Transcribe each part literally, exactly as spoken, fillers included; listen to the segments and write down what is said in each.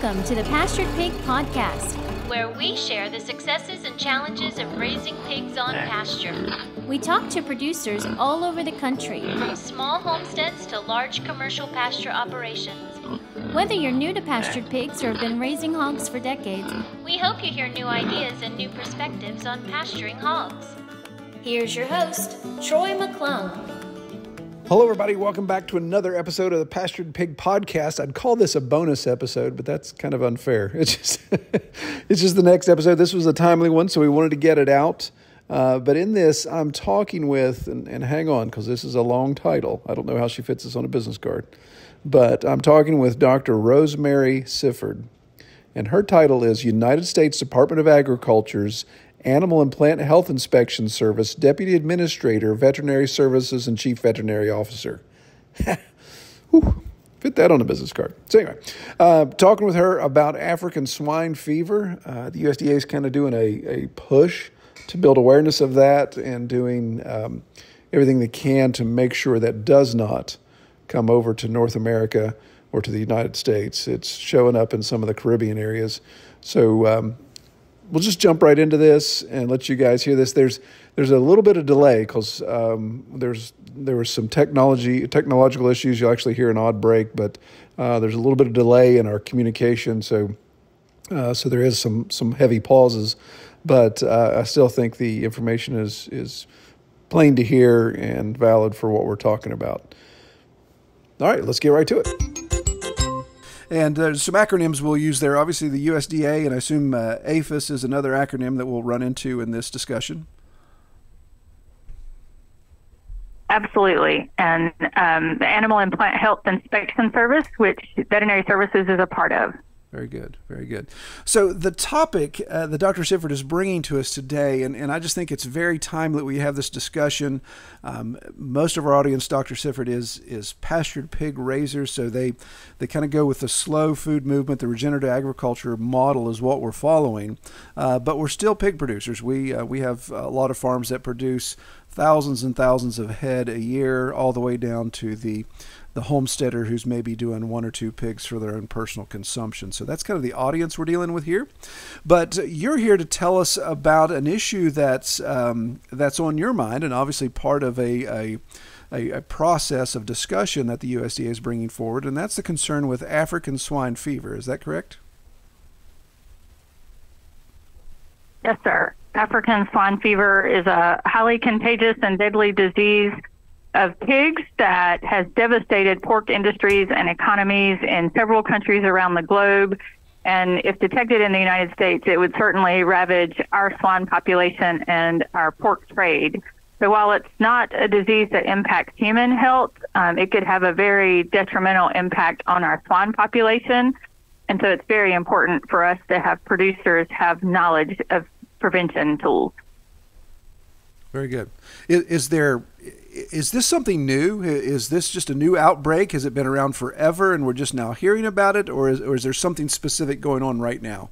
Welcome to the Pastured Pig Podcast, where we share the successes and challenges of raising pigs on pasture. We talk to producers all over the country, from small homesteads to large commercial pasture operations. Whether you're new to pastured pigs or have been raising hogs for decades, we hope you hear new ideas and new perspectives on pasturing hogs. Here's your host, Troy McClung. Hello, everybody. Welcome back to another episode of the Pastured Pig Podcast. I'd call this a bonus episode, but that's kind of unfair. It's just, it's just the next episode. This was a timely one, so we wanted to get it out. Uh, but in this, I'm talking with, and, and hang on, because this is a long title. I don't know how she fits this on a business card. But I'm talking with Doctor Rosemary Sifford, and her title is United States Department of Agriculture's Animal and Plant Health Inspection Service Deputy Administrator, Veterinary Services, and Chief Veterinary Officer. Whew, fit that on a business card. So anyway, uh, talking with her about African Swine Fever. Uh, the U S D A is kind of doing a, a push to build awareness of that and doing um, everything they can to make sure that does not come over to North America or to the United States. It's showing up in some of the Caribbean areas. So um, we'll just jump right into this and let you guys hear this. There's there's a little bit of delay because um, there's there was some technology technological issues. You'll actually hear an odd break, but uh, there's a little bit of delay in our communication. So uh, so there is some some heavy pauses, but uh, I still think the information is is plain to hear and valid for what we're talking about. All right, let's get right to it. And uh, some acronyms we'll use there. Obviously, the U S D A, and I assume uh, APHIS is another acronym that we'll run into in this discussion. Absolutely. And um, the Animal and Plant Health Inspection Service, which Veterinary Services is a part of. Very good. Very good. So the topic uh, that Doctor Sifford is bringing to us today, and, and I just think it's very timely that we have this discussion. Um, most of our audience, Doctor Sifford, is is pastured pig raisers, so they, they kind of go with the slow food movement. The regenerative agriculture model is what we're following, uh, but we're still pig producers. We, uh, we have a lot of farms that produce thousands and thousands of head a year, all the way down to the the homesteader who's maybe doing one or two pigs for their own personal consumption. So that's kind of the audience we're dealing with here. But you're here to tell us about an issue that's um, that's on your mind, and obviously part of a, a a a process of discussion that the U S D A is bringing forward, and that's the concern with African swine fever. Is that correct? Yes, sir. African swine fever is a highly contagious and deadly disease of pigs that has devastated pork industries and economies in several countries around the globe. And if detected in the United States, it would certainly ravage our swine population and our pork trade. So while it's not a disease that impacts human health, um, it could have a very detrimental impact on our swine population. And so it's very important for us to have producers have knowledge of prevention tools. Very good. Is, is there, is this something new? Is this just a new outbreak? Has it been around forever and we're just now hearing about it? Or is, or is there something specific going on right now?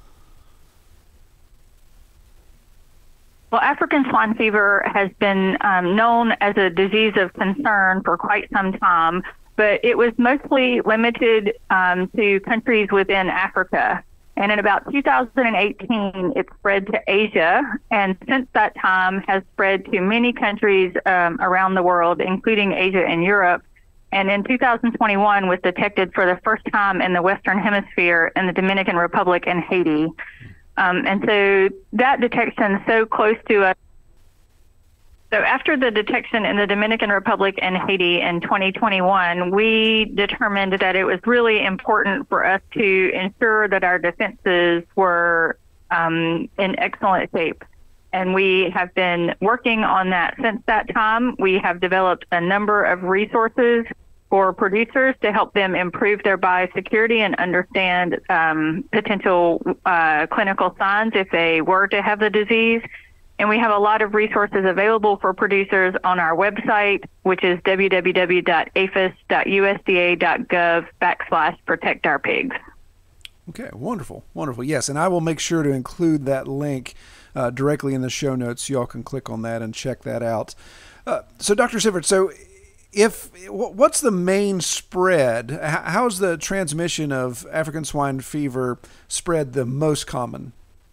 Well, African swine fever has been um, known as a disease of concern for quite some time, but it was mostly limited um, to countries within Africa. And in about two thousand eighteen, it spread to Asia, and since that time has spread to many countries um, around the world, including Asia and Europe. And in two thousand twenty-one, was detected for the first time in the Western Hemisphere in the Dominican Republic and Haiti. Um, and so that detection so close to us. So after the detection in the Dominican Republic and Haiti in twenty twenty-one, we determined that it was really important for us to ensure that our defenses were um, in excellent shape. And we have been working on that since that time. We have developed a number of resources for producers to help them improve their biosecurity and understand um, potential uh, clinical signs if they were to have the disease. And we have a lot of resources available for producers on our website, which is w w w dot aphis dot u s d a dot gov backslash protect our pigs. Okay, wonderful, wonderful. Yes, and I will make sure to include that link uh, directly in the show notes so y'all can click on that and check that out. Uh, so, Doctor Sifford, so if what's the main spread? How's the transmission of African swine fever spread the most common?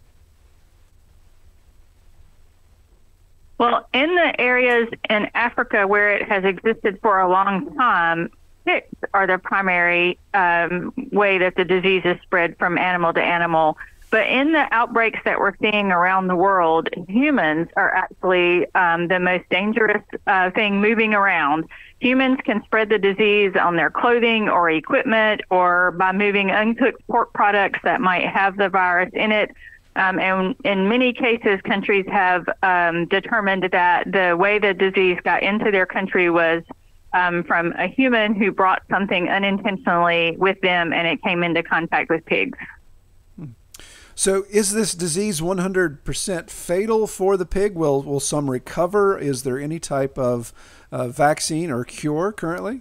Well, in the areas in Africa where it has existed for a long time, ticks are the primary um, way that the disease is spread from animal to animal. But in the outbreaks that we're seeing around the world, humans are actually um, the most dangerous uh, thing moving around. Humans can spread the disease on their clothing or equipment, or by moving uncooked pork products that might have the virus in it. Um, and in many cases, countries have um, determined that the way the disease got into their country was um, from a human who brought something unintentionally with them, and it came into contact with pigs. So is this disease one hundred percent fatal for the pig? Will, will some recover? Is there any type of uh, vaccine or cure currently?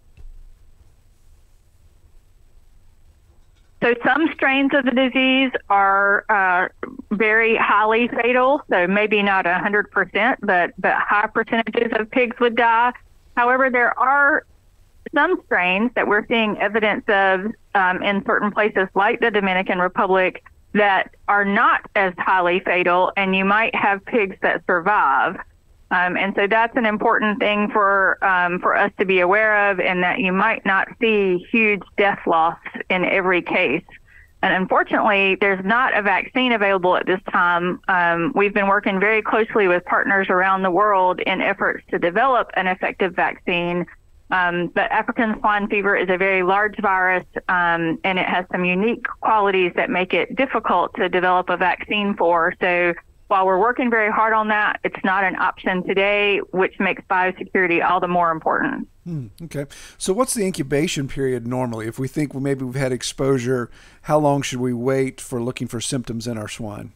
So some strains of the disease are uh, very highly fatal, so maybe not one hundred percent, but, but high percentages of pigs would die. However, there are some strains that we're seeing evidence of um, in certain places like the Dominican Republic that are not as highly fatal, and you might have pigs that survive. Um, and so that's an important thing for um, for us to be aware of, and that you might not see huge death loss in every case. And unfortunately, there's not a vaccine available at this time. Um, we've been working very closely with partners around the world in efforts to develop an effective vaccine. Um, but African swine fever is a very large virus, um, and it has some unique qualities that make it difficult to develop a vaccine for. So while we're working very hard on that, it's not an option today, which makes biosecurity all the more important. Hmm, okay. So what's the incubation period normally? If we think maybe we've had exposure, how long should we wait for looking for symptoms in our swine?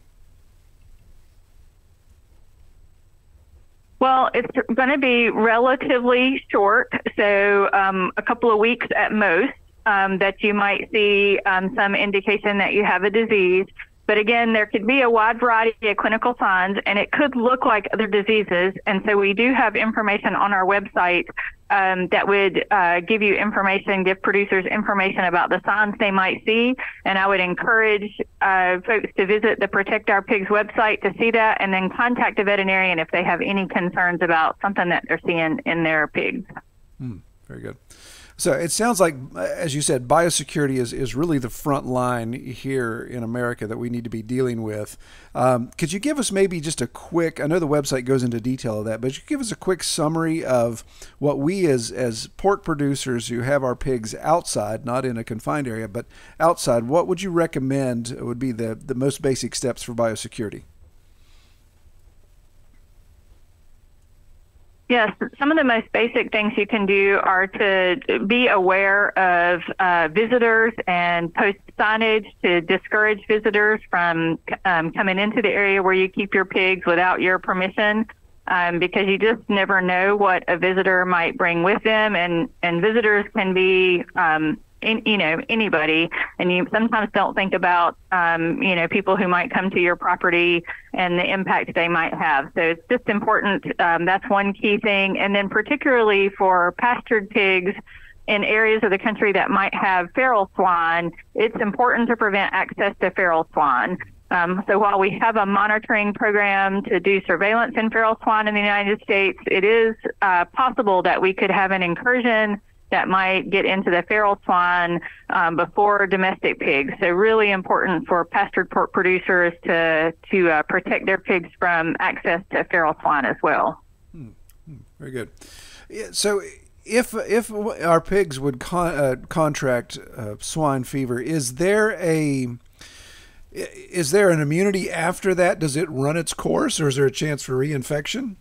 Well, it's going to be relatively short, so um, a couple of weeks at most, um, that you might see um, some indication that you have a disease. But again, there could be a wide variety of clinical signs, and it could look like other diseases. And so we do have information on our website um, that would uh, give you information, give producers information about the signs they might see. And I would encourage uh, folks to visit the Protect Our Pigs website to see that, and then contact a veterinarian if they have any concerns about something that they're seeing in their pigs. Mm, very good. So it sounds like, as you said, biosecurity is, is really the front line here in America that we need to be dealing with. Um, could you give us maybe just a quick, I know the website goes into detail of that, but could you give us a quick summary of what we as, as pork producers who have our pigs outside, not in a confined area, but outside, what would you recommend would be the, the most basic steps for biosecurity? Yes, some of the most basic things you can do are to be aware of uh, visitors and post signage to discourage visitors from um, coming into the area where you keep your pigs without your permission, um, because you just never know what a visitor might bring with them, and, and visitors can be um, In, you know, anybody, and you sometimes don't think about, um, you know, people who might come to your property and the impact they might have. So it's just important. Um, that's one key thing. And then particularly for pastured pigs in areas of the country that might have feral swine, it's important to prevent access to feral swine. Um, so while we have a monitoring program to do surveillance in feral swine in the United States, it is uh, possible that we could have an incursion that might get into the feral swine um, before domestic pigs. So really important for pastured pork producers to to uh, protect their pigs from access to feral swine as well. Hmm. Hmm. Very good. Yeah, so if if our pigs would con uh, contract uh, swine fever, is there a is there an immunity after that? Does it run its course, or is there a chance for reinfection?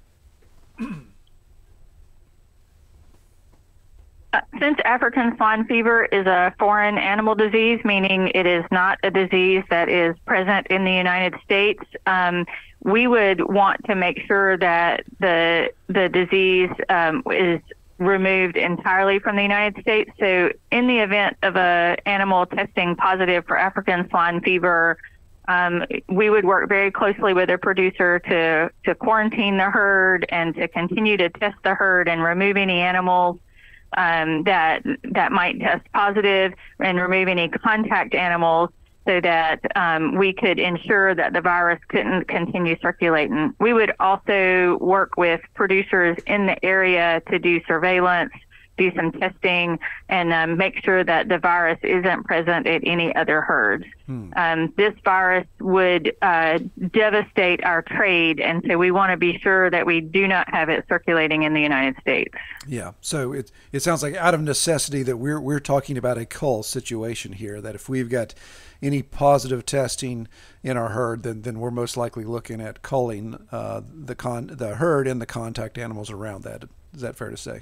Since African swine fever is a foreign animal disease, meaning it is not a disease that is present in the United States, um, we would want to make sure that the the disease um, is removed entirely from the United States. So in the event of a animal testing positive for African swine fever, Um, we would work very closely with a producer to, to quarantine the herd and to continue to test the herd and remove any animals um, that that might test positive and remove any contact animals so that um, we could ensure that the virus couldn't continue circulating. We would also work with producers in the area to do surveillance, do some testing, and um, make sure that the virus isn't present at any other herds. Hmm. Um, this virus would uh, devastate our trade, and so we want to be sure that we do not have it circulating in the United States. Yeah, so it it sounds like out of necessity that we're we're talking about a cull situation here, that if we've got any positive testing in our herd, then then we're most likely looking at culling uh, the con the herd and the contact animals around that. Is that fair to say?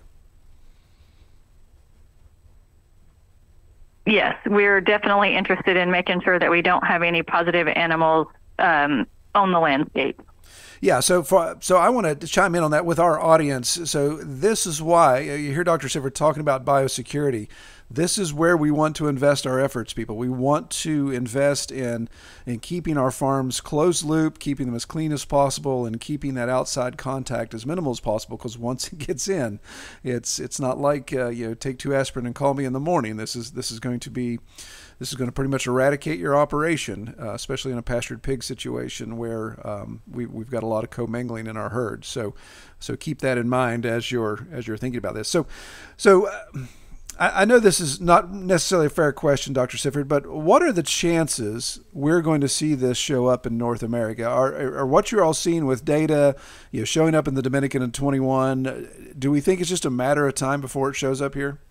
Yes, we're definitely interested in making sure that we don't have any positive animals um, on the landscape. Yeah, so for, so I want to chime in on that with our audience. So this is why you hear Doctor Sifford talking about biosecurity. This is where we want to invest our efforts, people. We want to invest in in keeping our farms closed loop, keeping them as clean as possible, and keeping that outside contact as minimal as possible. Because once it gets in, it's it's not like uh, you know, take two aspirin and call me in the morning. This is this is going to be this is going to pretty much eradicate your operation, uh, especially in a pastured pig situation where um, we, we've got a lot of commingling in our herd. So so keep that in mind as you're as you're thinking about this. So so. Uh, I know this is not necessarily a fair question, Doctor Sifford, but what are the chances we're going to see this show up in North America? Are, are what you're all seeing with data, you know, showing up in the Dominican in twenty-one, do we think it's just a matter of time before it shows up here?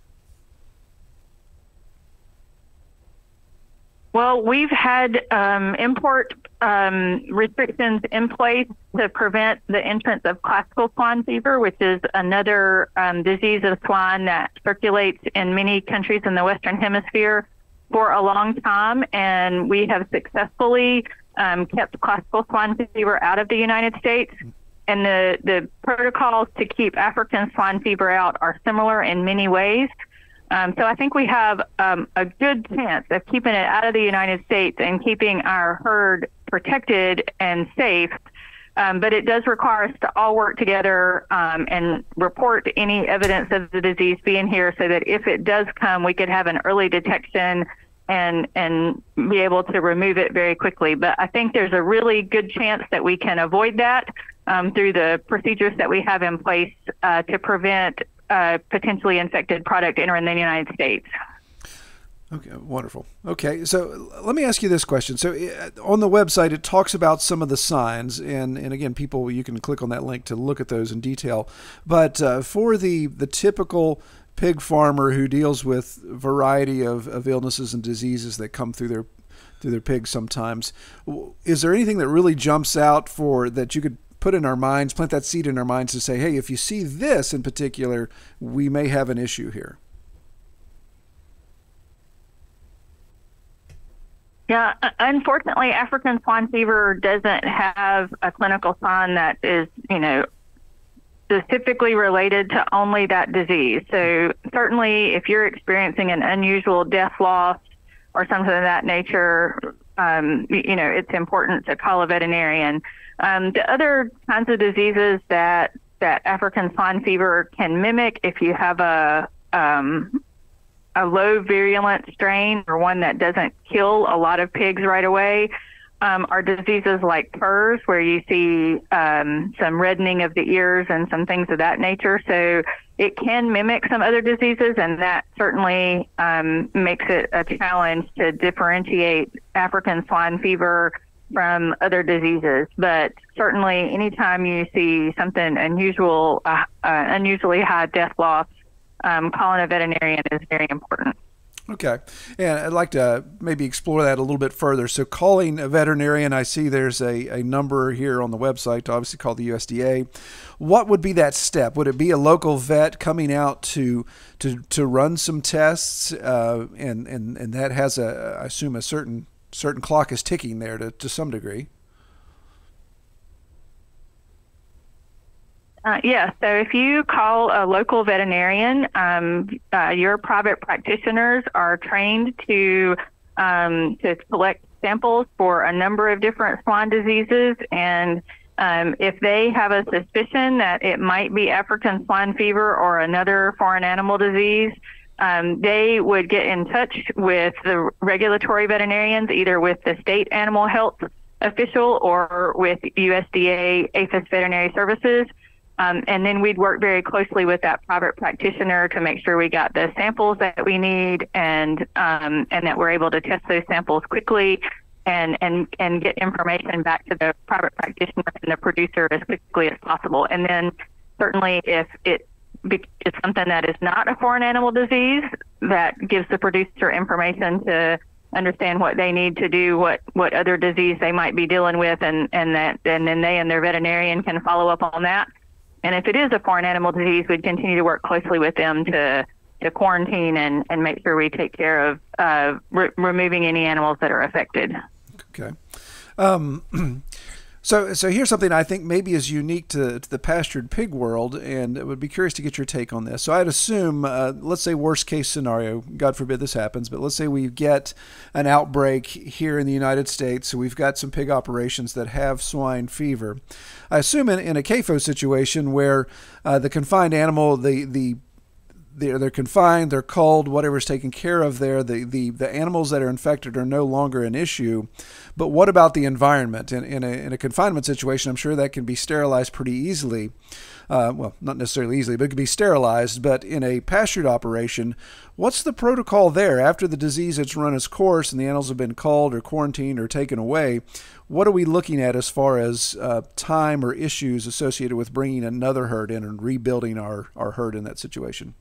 Well, we've had um, import um, restrictions in place to prevent the entrance of classical swine fever, which is another um, disease of swine that circulates in many countries in the Western Hemisphere for a long time. And we have successfully um, kept classical swine fever out of the United States. And the, the protocols to keep African swine fever out are similar in many ways. Um, so I think we have um, a good chance of keeping it out of the United States and keeping our herd protected and safe. Um, but it does require us to all work together um, and report any evidence of the disease being here so that if it does come, we could have an early detection and and be able to remove it very quickly. But I think there's a really good chance that we can avoid that um, through the procedures that we have in place uh, to prevent Uh, potentially infected product entering the United States. Okay, wonderful. Okay, so let me ask you this question. So uh, on the website, it talks about some of the signs, and, and again, people, you can click on that link to look at those in detail. But uh, for the, the typical pig farmer who deals with a variety of, of illnesses and diseases that come through their through their pigs sometimes, is there anything that really jumps out for that you could put in our minds, plant that seed in our minds to say, hey, if you see this in particular, we may have an issue here? Yeah, unfortunately, African swine fever doesn't have a clinical sign that is, you know, specifically related to only that disease. So certainly if you're experiencing an unusual death loss or something of that nature, um, you know, it's important to call a veterinarian. Um, the other kinds of diseases that, that African swine fever can mimic, if you have a um, a low virulent strain or one that doesn't kill a lot of pigs right away, um, are diseases like P E R S, where you see um, some reddening of the ears and some things of that nature. So it can mimic some other diseases, and that certainly um, makes it a challenge to differentiate African swine fever from other diseases. But certainly anytime you see something unusual, uh, uh, unusually high death loss, um, calling a veterinarian is very important. Okay. And I'd like to maybe explore that a little bit further. So calling a veterinarian, I see there's a, a number here on the website to obviously call the U S D A. What would be that step? Would it be a local vet coming out to to, to run some tests? Uh, and, and, and that has, a, I assume, a certain certain clock is ticking there to, to some degree. Uh, yes. So if you call a local veterinarian, um, uh, your private practitioners are trained to um, to collect samples for a number of different swine diseases, and um, if they have a suspicion that it might be African swine fever or another foreign animal disease, um, they would get in touch with the regulatory veterinarians, either with the state animal health official or with U S D A APHIS Veterinary Services. Um, and then we'd work very closely with that private practitioner to make sure we got the samples that we need, and um, and that we're able to test those samples quickly and, and, and get information back to the private practitioner and the producer as quickly as possible. And then certainly if it is something that is not a foreign animal disease, that gives the producer information to understand what they need to do, what, what other disease they might be dealing with, and, and that and then they and their veterinarian can follow up on that. And if it is a foreign animal disease, we'd continue to work closely with them to to quarantine and, and make sure we take care of uh, re- removing any animals that are affected. Okay. Um, so so here's something I think maybe is unique to, to the pastured pig world, and I would be curious to get your take on this. So I'd assume, uh, let's say worst case scenario, God forbid this happens, but let's say we get an outbreak here in the United States. So we've got some pig operations that have swine fever. I assume in, in a C A F O situation where uh, the confined animal, the the they're, they're confined, they're culled, whatever's taken care of there, the, the, the animals that are infected are no longer an issue. But what about the environment? In, in, a, in a confinement situation, I'm sure that can be sterilized pretty easily. Uh, well, not necessarily easily, but it can be sterilized. But in a pastured operation, what's the protocol there? After the disease has run its course and the animals have been culled or quarantined or taken away, what are we looking at as far as uh, time or issues associated with bringing another herd in and rebuilding our, our herd in that situation?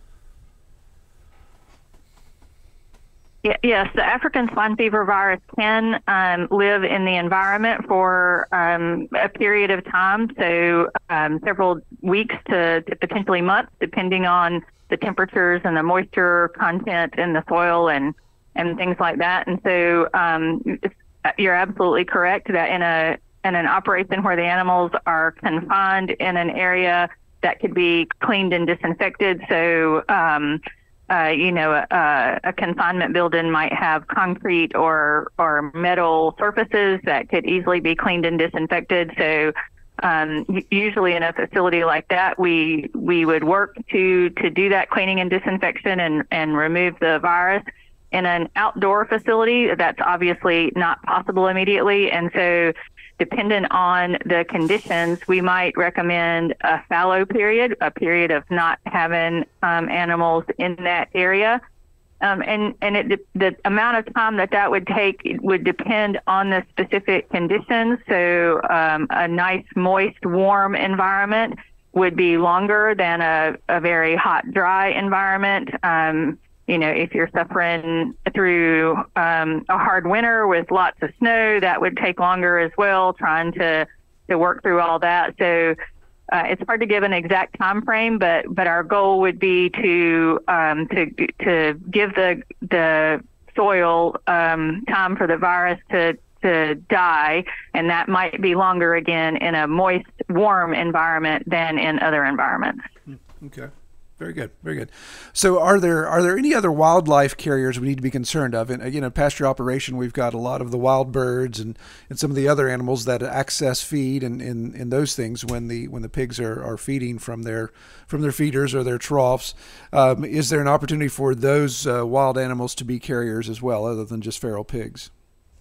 Yes, the African swine fever virus can um, live in the environment for um, a period of time, so um, several weeks to, to potentially months, depending on the temperatures and the moisture content in the soil and, and things like that. And so um, it's, you're absolutely correct that in a in an operation where the animals are confined in an area that could be cleaned and disinfected, so um, Uh, you know, a, a confinement building might have concrete or or metal surfaces that could easily be cleaned and disinfected. So um, usually in a facility like that, we we would work to to do that cleaning and disinfection and, and remove the virus. In an outdoor facility, that's obviously not possible immediately. And so dependent on the conditions, we might recommend a fallow period, a period of not having um, animals in that area. Um, and and it, the amount of time that that would take would depend on the specific conditions. So um, a nice, moist, warm environment would be longer than a, a very hot, dry environment. Um, You know, if you're suffering through um, a hard winter with lots of snow, that would take longer as well, trying to, to work through all that. So uh, it's hard to give an exact time frame, but but our goal would be to um, to to give the the soil um, time for the virus to to die, and that might be longer again in a moist, warm environment than in other environments. Okay. Very good, very good. So, are there are there any other wildlife carriers we need to be concerned of? And again, in pasture operation, we've got a lot of the wild birds and, and some of the other animals that access feed and, and, and those things when the when the pigs are, are feeding from their from their feeders or their troughs. Um, is there an opportunity for those uh, wild animals to be carriers as well, other than just feral pigs?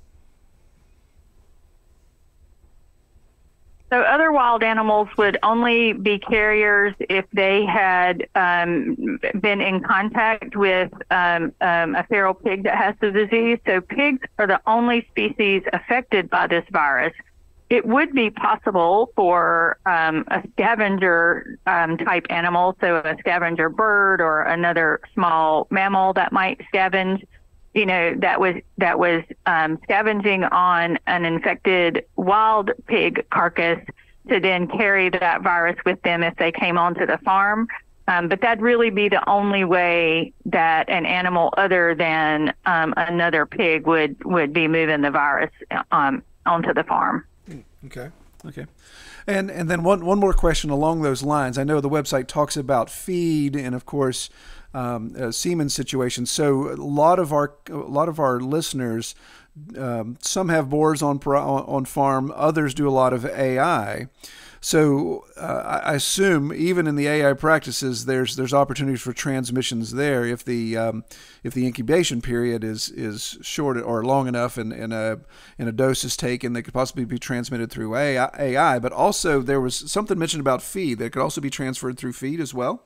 So other wild animals would only be carriers if they had um, been in contact with um, um, a feral pig that has the disease. So pigs are the only species affected by this virus. It would be possible for um, a scavenger um, type animal, so a scavenger bird or another small mammal that might scavenge, you know, that was that was um, scavenging on an infected wild pig carcass to then carry that virus with them if they came onto the farm. Um, but that'd really be the only way that an animal other than um, another pig would, would be moving the virus um, onto the farm. Okay. Okay. And and then one one more question along those lines. I know the website talks about feed, and of course, um, uh, semen situations. So a lot of our a lot of our listeners, um, some have boars on on farm, others do a lot of A I. So uh, I assume even in the A I practices, there's there's opportunities for transmissions there if the um, if the incubation period is is short or long enough, and, and a and a dose is taken, they could possibly be transmitted through A I. But also there was something mentioned about feed that could also be transferred through feed as well.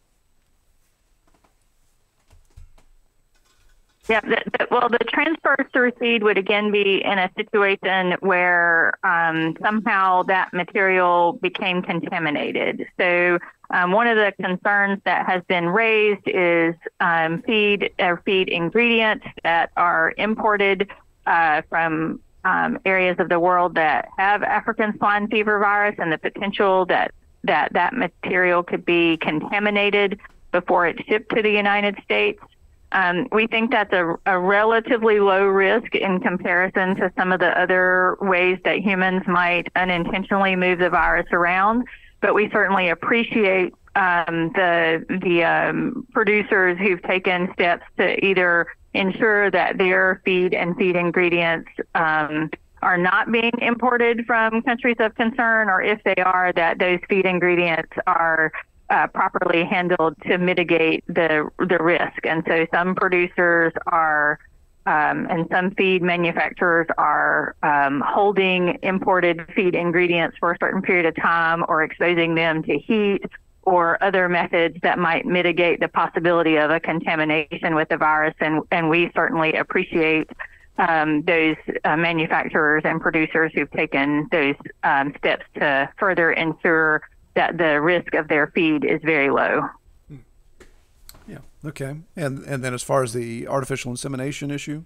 Yeah, the, the, well, the transfer through feed would again be in a situation where um, somehow that material became contaminated. So um, one of the concerns that has been raised is um, feed or feed ingredients that are imported uh, from um, areas of the world that have African swine fever virus, and the potential that that, that material could be contaminated before it's shipped to the United States. Um, we think that's a, a relatively low risk in comparison to some of the other ways that humans might unintentionally move the virus around. But we certainly appreciate um, the the um, producers who've taken steps to either ensure that their feed and feed ingredients um, are not being imported from countries of concern, or if they are, that those feed ingredients are Uh, properly handled to mitigate the the risk. And so some producers are um, and some feed manufacturers are um, holding imported feed ingredients for a certain period of time, or exposing them to heat or other methods that might mitigate the possibility of a contamination with the virus. And, and we certainly appreciate um, those uh, manufacturers and producers who've taken those um, steps to further ensure that the risk of their feed is very low. Yeah. Okay. And and then as far as the artificial insemination issue?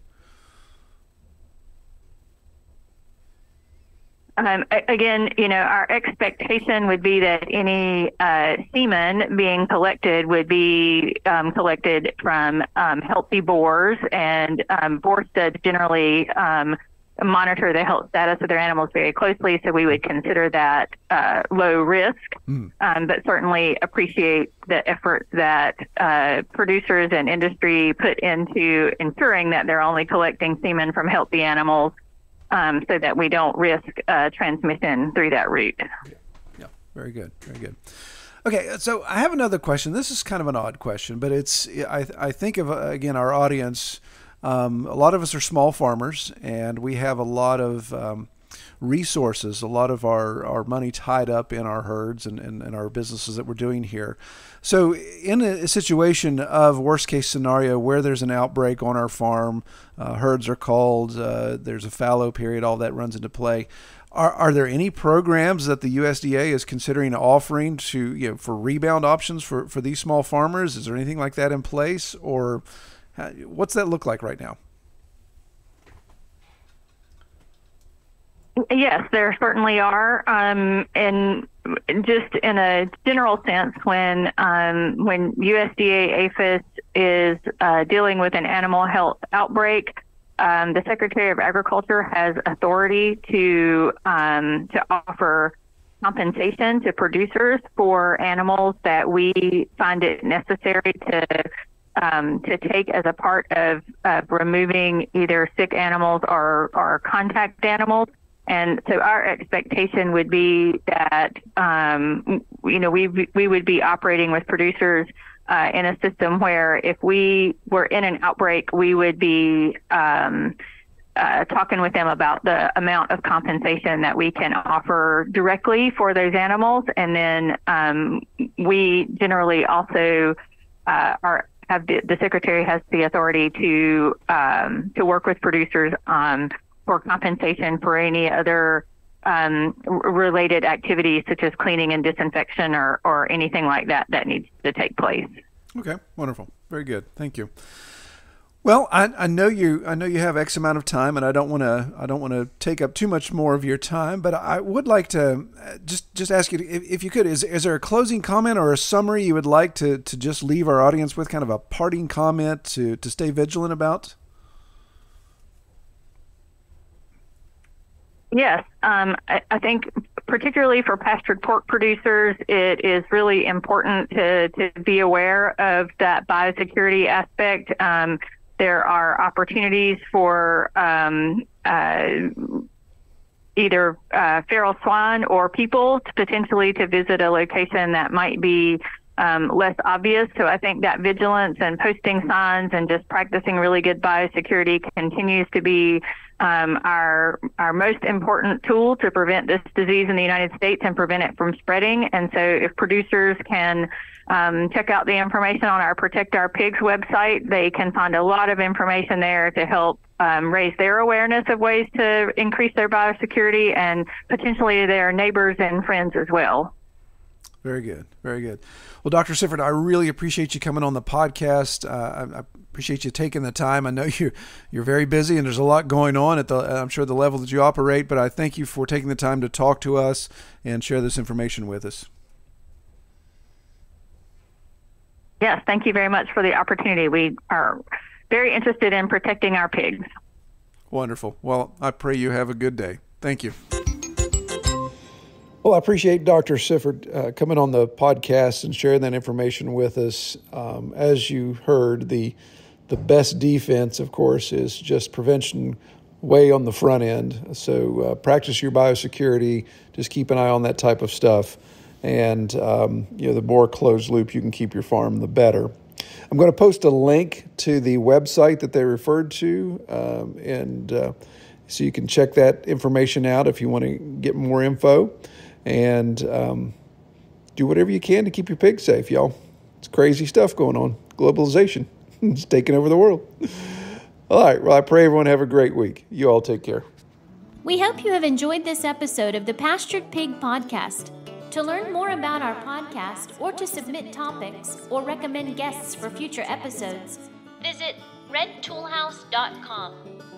Um, again, you know, our expectation would be that any uh, semen being collected would be um, collected from um, healthy boars, and um, boar studs generally um, monitor the health status of their animals very closely, so we would consider that uh, low risk, mm. um, but certainly appreciate the efforts that uh, producers and industry put into ensuring that they're only collecting semen from healthy animals, um, so that we don't risk uh, transmission through that route. Yeah. Yeah, very good, very good. Okay, so I have another question. This is kind of an odd question, but it's I, I think of, uh, again, our audience. Um, a lot of us are small farmers, and we have a lot of um, resources, a lot of our, our money tied up in our herds and, and, and our businesses that we're doing here. So in a, a situation of worst case scenario where there's an outbreak on our farm, uh, herds are called, uh, there's a fallow period, all that runs into play. Are, are there any programs that the U S D A is considering offering to, you know, for rebound options for, for these small farmers? Is there anything like that in place, or what's that look like right now? Yes, there certainly are. Um, and just in a general sense, when um, when U S D A APHIS is uh, dealing with an animal health outbreak, um, the Secretary of Agriculture has authority to um, to offer compensation to producers for animals that we find it necessary to Um, to take as a part of uh, removing either sick animals or, or contact animals. And so our expectation would be that, um, you know, we we would be operating with producers uh, in a system where if we were in an outbreak, we would be um, uh, talking with them about the amount of compensation that we can offer directly for those animals. And then um, we generally also uh, are have the, the secretary has the authority to um, to work with producers on for compensation for any other um, r- related activities such as cleaning and disinfection or or anything like that that needs to take place. Okay, wonderful, very good, thank you. Well, I, I know you. I know you have X amount of time, and I don't want to. I don't want to take up too much more of your time. But I would like to just just ask you to, if, if you could. Is is there a closing comment or a summary you would like to to just leave our audience with, kind of a parting comment to to stay vigilant about? Yes, um, I, I think particularly for pastured pork producers, it is really important to, to be aware of that biosecurity aspect. Um, there are opportunities for um, uh, either uh, feral swine or people to potentially to visit a location that might be um, less obvious. So I think that vigilance and posting signs and just practicing really good biosecurity continues to be um, our our most important tool to prevent this disease in the United States and prevent it from spreading. And so if producers can um, check out the information on our Protect Our Pigs website, they can find a lot of information there to help Um, raise their awareness of ways to increase their biosecurity and potentially their neighbors and friends as well. Very good. Very good. Well, Doctor Sifford, I really appreciate you coming on the podcast. Uh, I, I appreciate you taking the time. I know you're, you're very busy and there's a lot going on at the, I'm sure, the level that you operate, but I thank you for taking the time to talk to us and share this information with us. Yes, thank you very much for the opportunity. We are very interested in protecting our pigs. Wonderful. Well, I pray you have a good day. Thank you. Well, I appreciate Doctor Sifford uh, coming on the podcast and sharing that information with us. Um, as you heard, the the best defense, of course, is just prevention way on the front end. So uh, practice your biosecurity. Just keep an eye on that type of stuff. And um, you know, the more closed loop you can keep your farm, the better. I'm going to post a link to the website that they referred to, um, and uh, so you can check that information out if you want to get more info, and um, do whatever you can to keep your pigs safe, y'all. It's crazy stuff going on. Globalization. It's taking over the world. All right. Well, I pray everyone have a great week. You all take care. We hope you have enjoyed this episode of the Pastured Pig Podcast. To learn more about our podcast or to submit topics or recommend guests for future episodes, visit red tool house dot com.